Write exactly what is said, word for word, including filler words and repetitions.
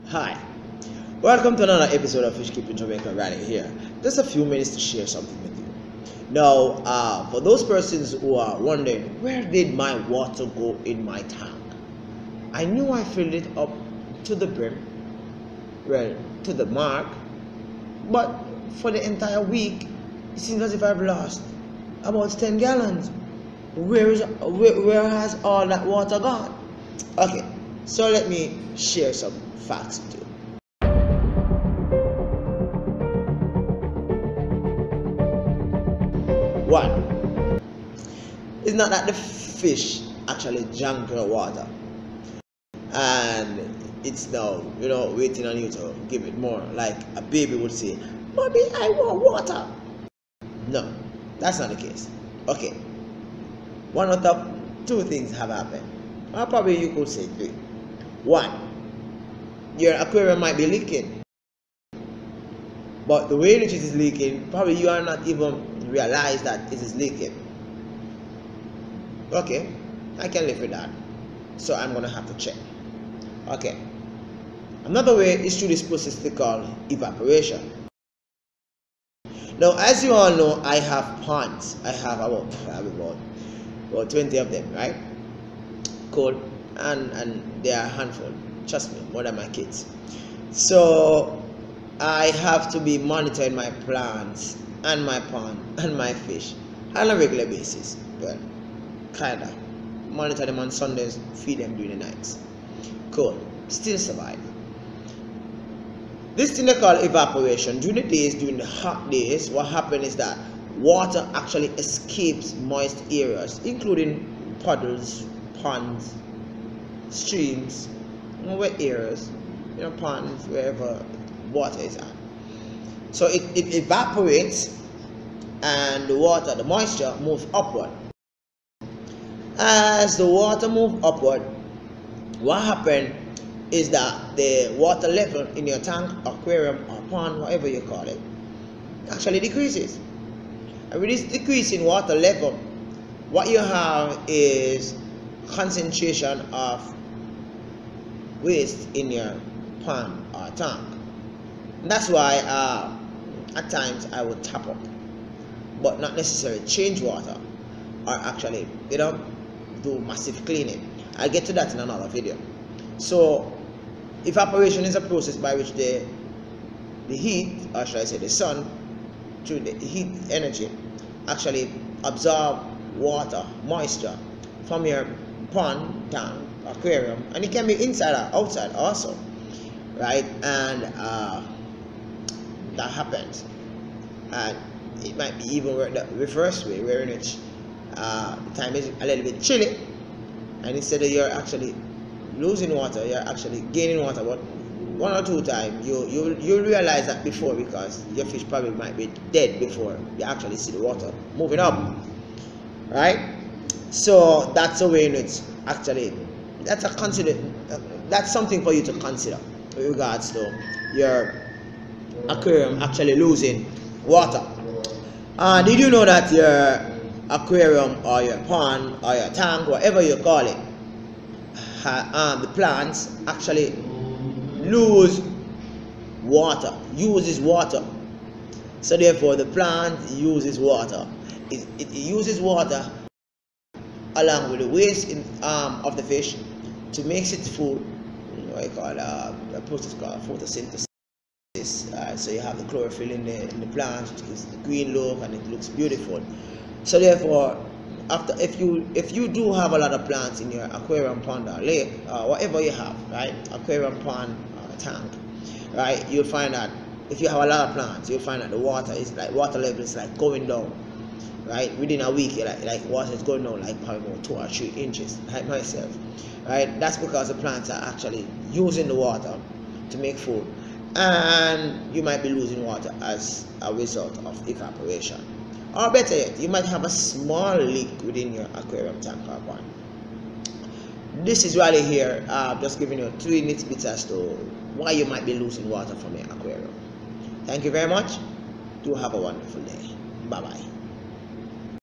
Hi, welcome to another episode of Fish Keeping Jamaica right here. Just a few minutes to share something with you. Now, uh, for those persons who are wondering, where did my water go in my tank? I knew I filled it up to the brim, well, to the mark, but for the entire week, it seems as if I've lost about ten gallons. Where is where, where has all that water gone? Okay, so let me share some facts with you. One, it's not that the fish actually drank your water and it's now, you know, waiting on you to give it more, like a baby would say, "Mommy, I want water." No, that's not the case. Okay, one of the two things have happened, or probably you could say three. One, your aquarium might be leaking, but the way in which it is leaking, probably you are not even realize that it is leaking. Okay, I can live with that, so I'm gonna have to check. Okay, another way is through this process they call evaporation. Now, as you all know, I have ponds. I have about I have about, about twenty of them, right? Cool, and and they are a handful. Trust me, more than my kids. So I have to be monitoring my plants and my pond and my fish on a regular basis. Well, kinda monitor them on Sundays, feed them during the nights. Cool, still survive. This thing they call evaporation. During the days, during the hot days, what happens is that water actually escapes moist areas, including puddles, ponds, streams, you know, wet areas, you know, ponds, wherever water is at. So it, it evaporates and the water, the moisture moves upward. As the water moves upward, what happens is that the water level in your tank, aquarium or pond, whatever you call it, actually decreases. And with this decrease in water level, what you have is concentration of waste in your pond or tank. And that's why uh, at times I would tap up, but not necessarily change water or actually, you know, do massive cleaning. I'll get to that in another video. So evaporation is a process by which the the heat, or should I say the sun, through the heat energy, actually absorb water, moisture from your pond, tank, aquarium, and it can be inside or outside also, right? And uh, that happens, and it might be even work the reverse way, where in which uh, the time is a little bit chilly, and instead of you're actually losing water, you're actually gaining water. But one or two times you you you realize that before, because your fish probably might be dead before you actually see the water moving up, right? So that's a way in which actually that's a consider that's something for you to consider with regards to your aquarium actually losing water. Uh, did you know that your aquarium or your pond or your tank, whatever you call it, uh, the plants actually lose water, uses water. So therefore the plant uses water. It, it uses water along with the waste in, um, of the fish to make its food. What you call uh, a process called photosynthesis. Uh, so you have the chlorophyll in the in the plant, which gives the green look and it looks beautiful. So therefore, after if you if you do have a lot of plants in your aquarium, pond or lake, uh, whatever you have, right, aquarium, pond, uh, tank, right, you'll find that if you have a lot of plants, you'll find that the water is like water level is like going down, right? Within a week, like like water is going down like probably about two or three inches, like myself, right? That's because the plants are actually using the water to make food, and you might be losing water as a result of evaporation. Or better yet, you might have a small leak within your aquarium, tank or pond. This is really here, uh, just giving you three nitbits as to why you might be losing water from your aquarium. Thank you very much. Do have a wonderful day. Bye bye.